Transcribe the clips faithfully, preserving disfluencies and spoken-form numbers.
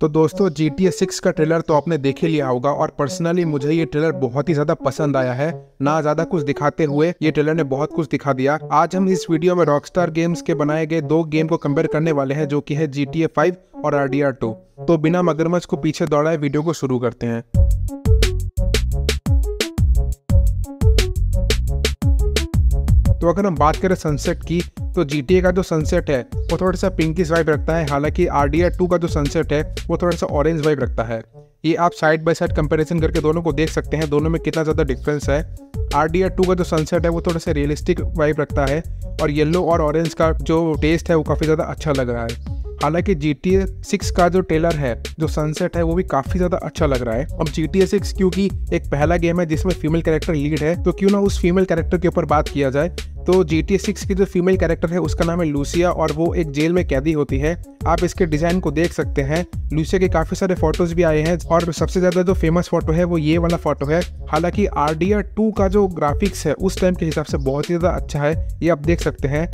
तो दोस्तों G T A six का ट्रेलर तो आपने देख ही लिया होगा और पर्सनली मुझे ये ट्रेलर बहुत ही ज्यादा पसंद आया है। ना ज्यादा कुछ दिखाते हुए ये ट्रेलर ने बहुत कुछ दिखा दिया। आज हम इस वीडियो में रॉकस्टार गेम्स के बनाए गए दो गेम को कंपेयर करने वाले हैं, जो कि है जी टी ए फाइव और आर डी आर टू। तो बिना मगरमच्छ को पीछे दौड़ाए वीडियो को शुरू करते हैं। तो अगर हम बात करें सनसेट की, तो जी टी ए का जो सनसेट है वो थोड़ा सा पिंकिश वाइब रखता है, हालांकि आर डी आर टू का जो सनसेट है वो थोड़ा सा ऑरेंज वाइब रखता है। ये आप साइड बाय साइड कंपैरिजन करके दोनों को देख सकते हैं, दोनों में कितना ज़्यादा डिफरेंस है। आर डी आर टू का जो सनसेट है वो थोड़ा सा रियलिस्टिक वाइब रखता है और येलो और ऑरेंज का जो टेस्ट है वो काफ़ी ज़्यादा अच्छा लग रहा है। हालांकि जी टी ए सिक्स का जो ट्रेलर है, जो सनसेट है, वो भी काफी ज्यादा अच्छा लग रहा है। अब जी टी ए सिक्स क्योंकि एक पहला गेम है जिसमें फीमेल कैरेक्टर लीड है, तो क्यों ना उस फीमेल कैरेक्टर के ऊपर बात किया जाए। तो जी टी ए सिक्स की जो फीमेल कैरेक्टर है उसका नाम है लूसिया और वो एक जेल में कैदी होती है। आप इसके डिजाइन को देख सकते हैं। लूसिया के काफी सारे फोटोज भी आए हैं और सबसे ज्यादा जो फेमस फोटो है वो ये वाला फोटो है। हालांकि आर डी आर टू का जो ग्राफिक्स है उस टाइम के हिसाब से बहुत ही ज्यादा अच्छा है, ये आप देख सकते हैं।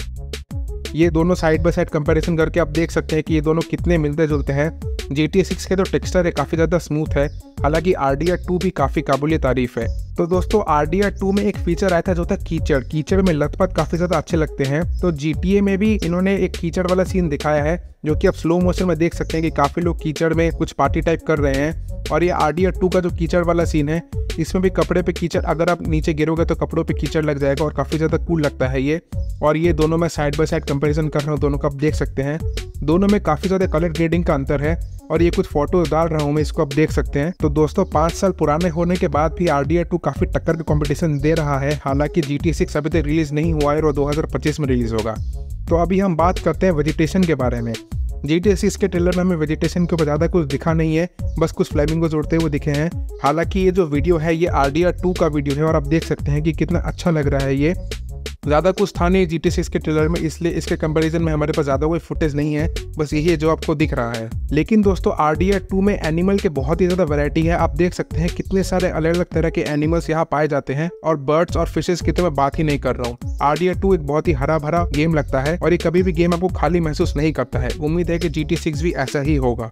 ये दोनों साइड बाय साइड कंपैरिजन करके आप देख सकते हैं कि ये दोनों कितने मिलते जुलते हैं। जी टी ए सिक्स के जो टेक्सचर है काफी ज्यादा स्मूथ है, हालांकि आर डी आर टू भी काफी काबिल तारीफ है। तो दोस्तों आर डी आर टू में एक फीचर आया था जो था कीचड़। कीचड़ में लथपथ काफी ज्यादा अच्छे लगते हैं। तो जी टी ए में भी इन्होंने एक कीचड़ वाला सीन दिखाया है, जो कि आप स्लो मोशन में देख सकते हैं कि काफी लोग कीचड़ में कुछ पार्टी टाइप कर रहे हैं। और ये आर डी आर टू का जो कीचड़ वाला सीन है, इसमें भी कपड़े पे कीचड़, अगर आप नीचे गिरोगे तो कपड़ों पे कीचड़ लग जाएगा और काफी ज्यादा कूल लगता है ये। और ये दोनों में साइड बाय साइड कंपैरिजन कर रहा हूँ, दोनों का आप देख सकते हैं। दोनों में काफी ज्यादा कलर ग्रेडिंग का अंतर है और ये कुछ फोटो डाल रहा हूँ मैं, इसको आप देख सकते हैं। तो दोस्तों पाँच साल पुराने होने के बाद भी आर डी आर टू काफी टक्कर का कंपटीशन दे रहा है। हालांकि जी टी ए सिक्स अभी तक रिलीज नहीं हुआ है और दो हज़ार पच्चीस में रिलीज होगा। तो अभी हम बात करते हैं वेजिटेशन के बारे में। जी टी ए सिक्स के ट्रेलर में हमें वेजिटेशन के ऊपर ज़्यादा कुछ दिखा नहीं है, बस कुछ फ्लेमिंगोज उड़ते हुए दिखे हैं। हालांकि ये जो वीडियो है ये आर डी आर टू का वीडियो है और आप देख सकते हैं कि कितना अच्छा लग रहा है। ये ज़्यादा कुछ था नहीं जी टी ए सिक्स के ट्रेलर में, इसलिए इसके कंपैरिजन में हमारे पास ज़्यादा कोई फुटेज नहीं है, बस यही है जो आपको दिख रहा है। लेकिन दोस्तों आर डी आर टू में एनिमल के बहुत ही ज़्यादा वैरायटी है। आप देख सकते हैं कितने सारे अलग अलग तरह के एनिमल्स यहाँ पाए जाते हैं और बर्ड्स और फिशेस की तो मैं बात ही नहीं कर रहा हूँ। आर डी आर टू एक बहुत ही हरा भरा गेम लगता है और ये कभी भी गेम आपको खाली महसूस नहीं करता है। उम्मीद है कि जी टी ए सिक्स भी ऐसा ही होगा।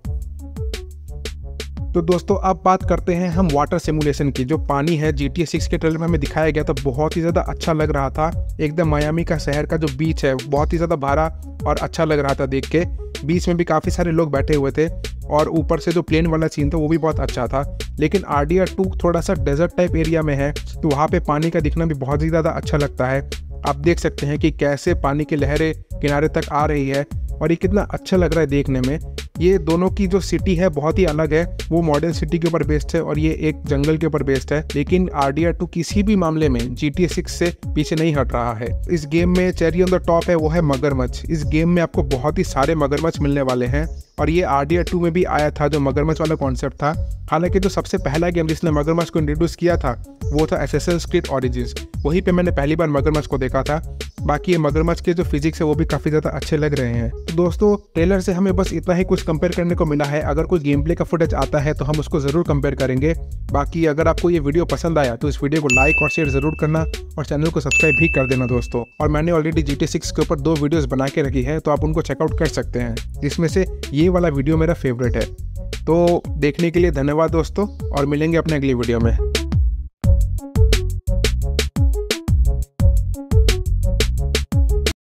तो दोस्तों अब बात करते हैं हम वाटर सिमुलेशन की। जो पानी है जी टी ए सिक्स के ट्रेलर में हमें दिखाया गया था, बहुत ही ज़्यादा अच्छा लग रहा था। एकदम मायामी का शहर का जो बीच है बहुत ही ज़्यादा भरा और अच्छा लग रहा था देख के। बीच में भी काफ़ी सारे लोग बैठे हुए थे और ऊपर से जो प्लेन वाला सीन था वो भी बहुत अच्छा था। लेकिन आर डी आर टू थोड़ा सा डेजर्ट टाइप एरिया में है, तो वहाँ पे पानी का दिखना भी बहुत ही ज़्यादा अच्छा लगता है। आप देख सकते हैं कि कैसे पानी की लहरें किनारे तक आ रही है और ये कितना अच्छा लग रहा है देखने में। ये दोनों की जो सिटी है बहुत ही अलग है, वो मॉडर्न सिटी के ऊपर बेस्ड है और ये एक जंगल के ऊपर बेस्ड है। लेकिन आर डी आर टू किसी भी मामले में जी टी ए सिक्स से पीछे नहीं हट रहा है। इस गेम में चेरी ऑन द टॉप है वो है मगरमच्छ। इस गेम में आपको बहुत ही सारे मगरमच्छ मिलने वाले हैं और ये आर डी आर टू में भी आया था जो मगरमच्छ वाला कॉन्सेप्ट था। हालांकि जो सबसे पहला गेम जिसने मगरमच्छ को इंट्रोड्यूस किया था वो था असैसिन्स क्रीड ओरिजिन्स, वहीं पे मैंने पहली बार मगरमच्छ को देखा था। बाकी ये मगरमच्छ के जो फिजिक्स है वो भी काफी ज्यादा अच्छे लग रहे हैं। तो दोस्तों ट्रेलर से हमें बस इतना ही कुछ कंपेयर करने को मिला है। अगर कोई गेम प्ले का फुटेज आता है तो हम उसको जरूर कंपेयर करेंगे। बाकी अगर आपको ये वीडियो पसंद आया तो इस वीडियो को लाइक और शेयर जरूर करना और चैनल को सब्सक्राइब भी कर देना दोस्तों। और मैंने already G T A six के ऊपर दो वीडियोस बना के रखी है, तो आप उनको चेकआउट कर सकते हैं, जिसमें से ये वाला वीडियो मेरा फेवरेट है। तो देखने के लिए धन्यवाद दोस्तों और मिलेंगे अपने अगली वीडियो में।